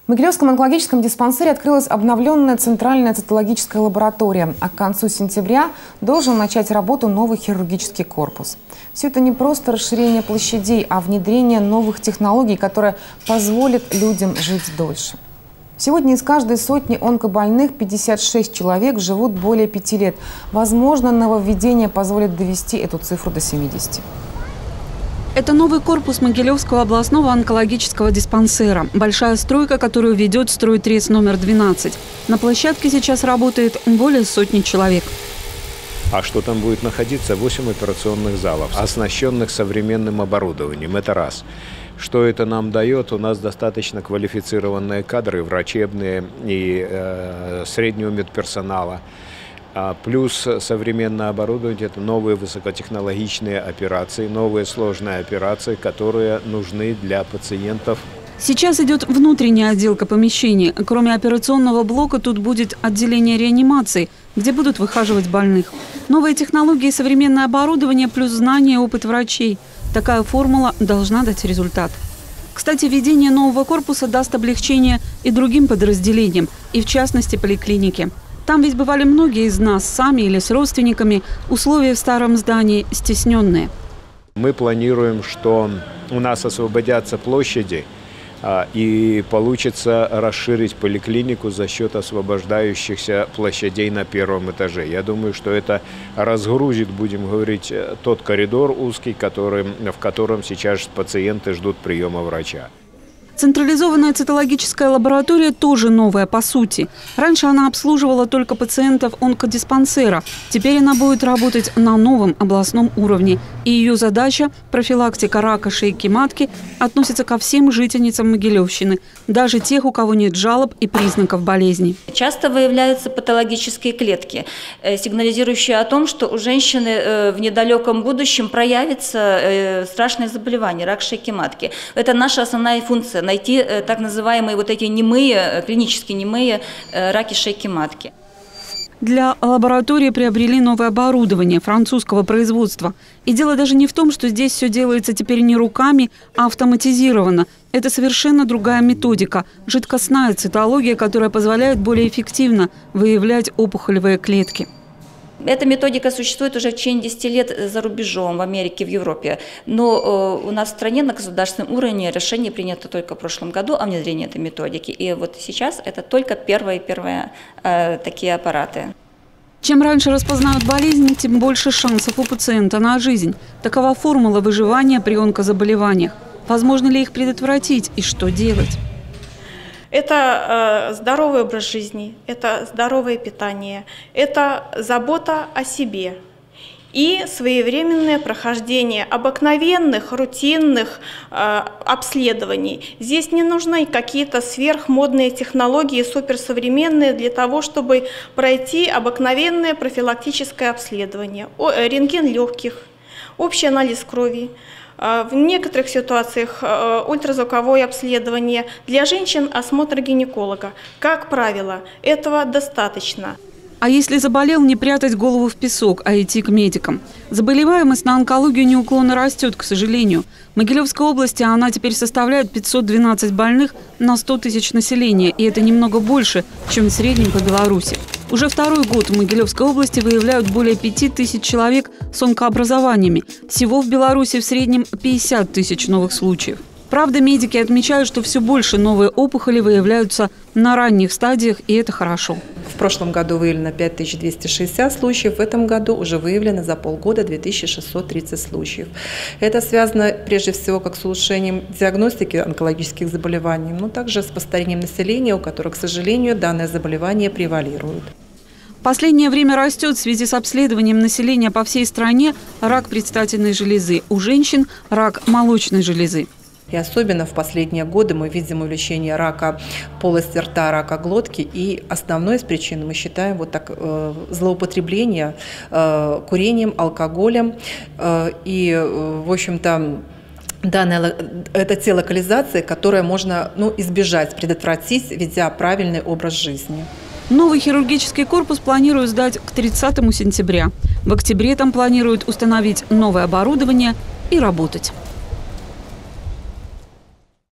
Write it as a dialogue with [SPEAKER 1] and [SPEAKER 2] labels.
[SPEAKER 1] В Могилевском онкологическом диспансере открылась обновленная центральная цитологическая лаборатория, а к концу сентября должен начать работу новый хирургический корпус. Все это не просто расширение площадей, а внедрение новых технологий, которые позволят людям жить дольше. Сегодня из каждой сотни онкобольных 56 человек живут более 5 лет. Возможно, нововведение позволит довести эту цифру до 70.
[SPEAKER 2] Это новый корпус Могилевского областного онкологического диспансера. Большая стройка, которую ведет стройтрес номер 12. На площадке сейчас работает более сотни человек.
[SPEAKER 3] А что там будет находиться? 8 операционных залов, оснащенных современным оборудованием. Это раз. Что это нам дает? У нас достаточно квалифицированные кадры, врачебные и среднего медперсонала. Плюс современное оборудование – это новые высокотехнологичные операции, новые сложные операции, которые нужны для пациентов.
[SPEAKER 2] Сейчас идет внутренняя отделка помещений. Кроме операционного блока тут будет отделение реанимации, где будут выхаживать больных. Новые технологии и современное оборудование плюс знания и опыт врачей. Такая формула должна дать результат. Кстати, введение нового корпуса даст облегчение и другим подразделениям, и в частности поликлинике. Там ведь бывали многие из нас, сами или с родственниками, условия в старом здании стесненные.
[SPEAKER 3] Мы планируем, что у нас освободятся площади, и получится расширить поликлинику за счет освобождающихся площадей на первом этаже. Я думаю, что это разгрузит, будем говорить, тот коридор узкий, в котором сейчас пациенты ждут приема врача.
[SPEAKER 2] Централизованная цитологическая лаборатория тоже новая по сути. Раньше она обслуживала только пациентов онкодиспансера. Теперь она будет работать на новом областном уровне. И ее задача – профилактика рака шейки матки – относится ко всем жительницам Могилевщины, даже тех, у кого нет жалоб и признаков болезни.
[SPEAKER 4] Часто выявляются патологические клетки, сигнализирующие о том, что у женщины в недалеком будущем проявится страшное заболевание – рак шейки матки. Это наша основная функция – найти так называемые вот эти немые, клинически немые раки шейки матки.
[SPEAKER 2] Для лаборатории приобрели новое оборудование французского производства. И дело даже не в том, что здесь все делается теперь не руками, а автоматизировано. Это совершенно другая методика – жидкостная цитология, которая позволяет более эффективно выявлять опухолевые клетки.
[SPEAKER 4] Эта методика существует уже в течение 10 лет за рубежом, в Америке, в Европе. Но у нас в стране на государственном уровне решение принято только в прошлом году о внедрении этой методики. И вот сейчас это только первые такие аппараты.
[SPEAKER 2] Чем раньше распознают болезнь, тем больше шансов у пациента на жизнь. Такова формула выживания при онкозаболеваниях. Возможно ли их предотвратить и что делать?
[SPEAKER 5] Это здоровый образ жизни, это здоровое питание, это забота о себе и своевременное прохождение обыкновенных, рутинных обследований. Здесь не нужны какие-то сверхмодные технологии, суперсовременные для того, чтобы пройти обыкновенное профилактическое обследование. Рентген легких, общий анализ крови. В некоторых ситуациях ультразвуковое обследование. Для женщин осмотр гинеколога. Как правило, этого достаточно.
[SPEAKER 2] А если заболел, не прятать голову в песок, а идти к медикам. Заболеваемость на онкологию неуклонно растет, к сожалению. В Могилевской области она теперь составляет 512 больных на 100 тысяч населения. И это немного больше, чем в среднем по Беларуси. Уже второй год в Могилевской области выявляют более 5000 человек с онкообразованиями. Всего в Беларуси в среднем 50 тысяч новых случаев. Правда, медики отмечают, что все больше новые опухоли выявляются на ранних стадиях, и это хорошо.
[SPEAKER 6] В прошлом году выявлено 5260 случаев, в этом году уже выявлено за полгода 2630 случаев. Это связано прежде всего как с улучшением диагностики онкологических заболеваний, но также с постарением населения, у которых, к сожалению, данное заболевание превалирует.
[SPEAKER 2] В последнее время растет в связи с обследованием населения по всей стране рак предстательной железы, у женщин рак молочной железы.
[SPEAKER 6] И особенно в последние годы мы видим увеличение рака полости рта, рака глотки. И основной из причин мы считаем злоупотребление курением, алкоголем. И, в общем-то, это те локализации, которые можно избежать, предотвратить, ведя правильный образ жизни.
[SPEAKER 2] Новый хирургический корпус планируют сдать к 30 сентября. В октябре там планируют установить новое оборудование и работать.